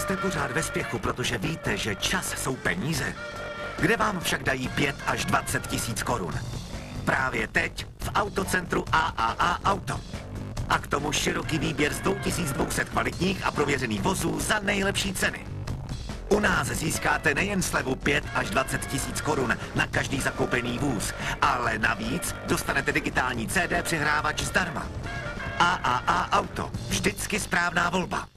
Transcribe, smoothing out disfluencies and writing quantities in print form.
Jste pořád ve spěchu, protože víte, že čas jsou peníze. Kde vám však dají 5 až 20 tisíc korun? Právě teď v autocentru AAA Auto. A k tomu široký výběr z 2200 kvalitních a prověřených vozů za nejlepší ceny. U nás získáte nejen slevu 5 až 20 tisíc korun na každý zakoupený vůz, ale navíc dostanete digitální CD přihrávač zdarma. AAA Auto. Vždycky správná volba.